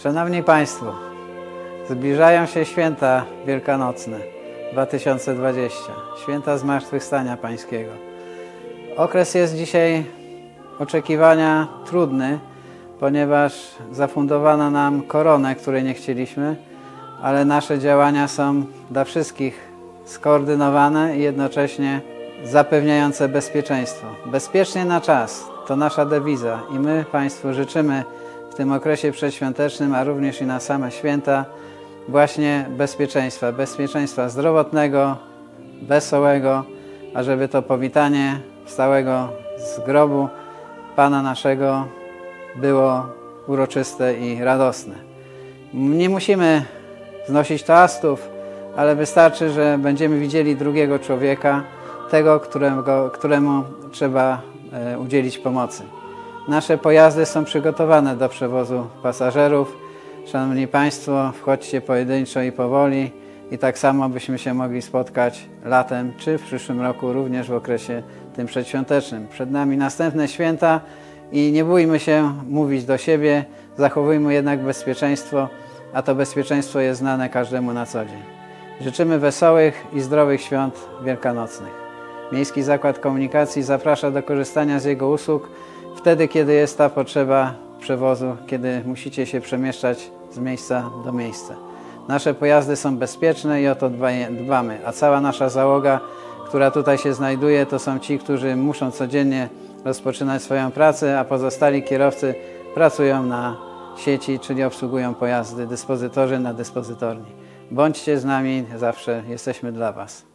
Szanowni Państwo, zbliżają się święta wielkanocne 2020, święta Zmartwychwstania Pańskiego. Okres jest dzisiaj oczekiwania trudny, ponieważ zafundowano nam koronę, której nie chcieliśmy, ale nasze działania są dla wszystkich skoordynowane i jednocześnie zapewniające bezpieczeństwo. Bezpiecznie na czas to nasza dewiza i my Państwu życzymy w tym okresie przedświątecznym, a również i na same święta właśnie bezpieczeństwa. Bezpieczeństwa zdrowotnego, wesołego, ażeby to powitanie wstałego z grobu Pana naszego było uroczyste i radosne. Nie musimy znosić toastów, ale wystarczy, że będziemy widzieli drugiego człowieka, tego, któremu trzeba udzielić pomocy. Nasze pojazdy są przygotowane do przewozu pasażerów. Szanowni Państwo, wchodźcie pojedynczo i powoli i tak samo byśmy się mogli spotkać latem czy w przyszłym roku, również w okresie tym przedświątecznym. Przed nami następne święta i nie bójmy się mówić do siebie, zachowujmy jednak bezpieczeństwo, a to bezpieczeństwo jest znane każdemu na co dzień. Życzymy wesołych i zdrowych świąt wielkanocnych. Miejski Zakład Komunikacji zaprasza do korzystania z jego usług wtedy, kiedy jest ta potrzeba przewozu, kiedy musicie się przemieszczać z miejsca do miejsca. Nasze pojazdy są bezpieczne i o to dbamy, a cała nasza załoga, która tutaj się znajduje, to są ci, którzy muszą codziennie rozpoczynać swoją pracę, a pozostali kierowcy pracują na sieci, czyli obsługują pojazdy, dyspozytorzy na dyspozytorni. Bądźcie z nami, zawsze jesteśmy dla Was.